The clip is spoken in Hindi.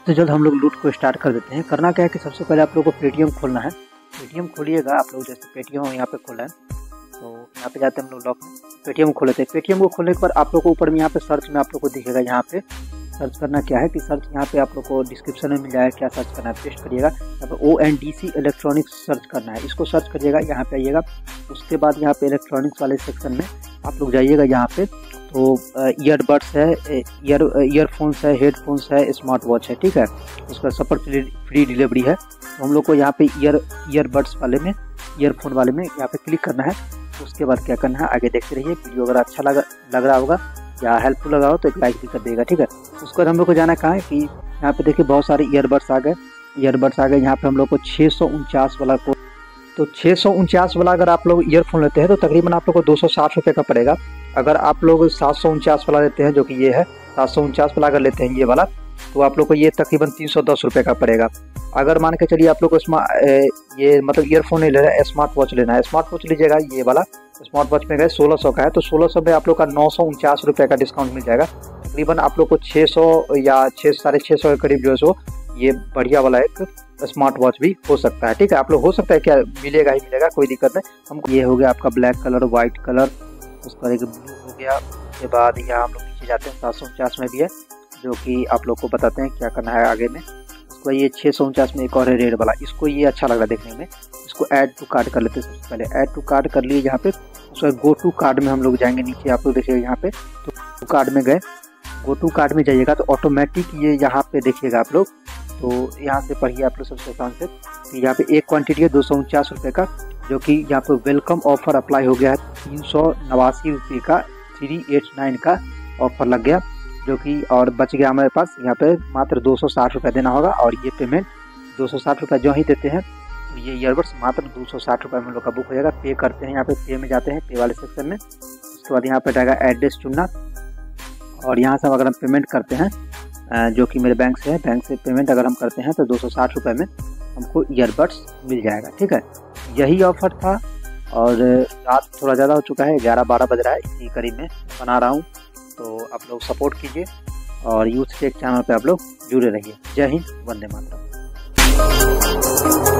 तो जल्द हम लोग लूट को स्टार्ट कर देते हैं। करना क्या है कि सबसे पहले आप लोग को पेटीएम खोलना है। पेटीएम खोलिएगा आप लोग, जैसे पेटीएम यहाँ पे खोला है तो यहाँ पे जाते हैं हम लोग लॉक में, पेटीएम खोल लेते हैं। पेटीएम को खोलने के बाद आप लोग को ऊपर में यहाँ पे सर्च में आप लोग को दिखेगा, यहाँ पे सर्च करना क्या है कि सर्च यहाँ पे आप लोग को डिस्क्रिप्शन में मिल जाएगा क्या सर्च करना है, पेस्ट करिएगा। यहाँ पे ONDC इलेक्ट्रॉनिक्स सर्च करना है, इसको सर्च करिएगा, यहाँ पे आइएगा। उसके बाद यहाँ पे इलेक्ट्रॉनिक्स वाले सेक्शन में आप लोग जाइएगा, यहाँ पे तो ईयरबड्स है, ईयरफोन्स है, हेडफोन्स है, स्मार्ट वॉच है, ठीक है। उसका सब पर फ्री डिलीवरी है। तो हम लोग को यहाँ पे ईयरबड्स वाले में, ईयरफोन वाले में यहाँ पे क्लिक करना है। उसके बाद क्या करना है, आगे देखते रहिए। वीडियो अगर अच्छा लग रहा होगा या हेल्पफुल लगा हो तो एक लाइक भी कर देगा, ठीक है। उसके बाद हम लोग को जाना कहाँ है कि यहाँ पे देखिए बहुत सारे ईयरबड्स आ गए, यहाँ पे हम लोग को 649 वाला को, तो 649 वाला अगर आप लोग ईयरफोन लेते हैं तो तकरीबन आप लोग को 260 रुपये का पड़ेगा। अगर आप लोग 749 वाला लेते हैं, जो कि ये है 749 वाला अगर लेते हैं ये वाला, तो आप लोग को ये तकरीबन 310 रुपये का पड़ेगा। अगर मान के चलिए आप लोग को ये मतलब ईयरफोन नहीं लेना है, स्मार्ट वॉच लेना है, स्मार्ट वॉच लीजिएगा, ये वाला स्मार्ट वॉच में गए 1600 का है, तो 1600 में आप लोग का 949 रुपये का डिस्काउंट मिल जाएगा। तकरीबन आप लोग को 600 या 600-650 के करीब जो है सो ये बढ़िया वाला एक स्मार्ट वॉच भी हो सकता है, ठीक है। आप लोग हो सकता है क्या मिलेगा ही मिलेगा, कोई दिक्कत नहीं। हमको ये हो गया आपका ब्लैक कलर, वाइट कलर, उसका एक ब्लू हो गया। उसके बाद यहाँ हम लोग नीचे जाते हैं, 749 में भी है, जो कि आप लोग को बताते हैं क्या करना है आगे में। उसको ये 649 में एक और है रेड वाला, इसको ये अच्छा लग रहा है देखने में, इसको ऐड टू कार्ड कर लेते हैं। सबसे पहले ऐड टू कार्ड कर लिए यहाँ पे, उसके गो टू कार्ड में हम लोग जाएंगे। नीचे आप लोग देखिएगा यहाँ पे, तो कार्ड में गए, गो टू कार्ड में जाइएगा तो ऑटोमेटिक ये यहाँ पे देखिएगा आप लोग, तो यहाँ से पढ़िए आप लोग सबसे आसान से। यहाँ पे एक क्वांटिटी है 249 रुपये का, जो कि यहाँ पे वेलकम ऑफर अप्लाई हो गया है। 389 रुपये का 389 का ऑफर लग गया, जो कि और बच गया हमारे पास यहाँ पे मात्र 260 रुपये देना होगा। और ये पेमेंट 260 रुपये जो ही देते हैं तो ये ईयरबड्स मात्र 260 रुपये में हम लोग का बुक हो जाएगा। पे करते हैं, यहाँ पे पे में जाते हैं, पे वाले सेक्शन में। उसके बाद यहाँ पे जाएगा एड्रेस चुनना, और यहाँ से अगर हम पेमेंट करते हैं, जो कि मेरे बैंक से है, बैंक से पेमेंट अगर हम करते हैं तो 260 रुपये में हमको ईयरबड्स मिल जाएगा, ठीक है। यही ऑफर था, और रात थोड़ा ज़्यादा हो चुका है, 11-12 बज रहा है, इसी करीब में बना रहा हूँ। तो आप लोग सपोर्ट कीजिए और यूथ टेक चैनल पे आप लोग जुड़े रहिए। जय हिंद, वंदे मातरम।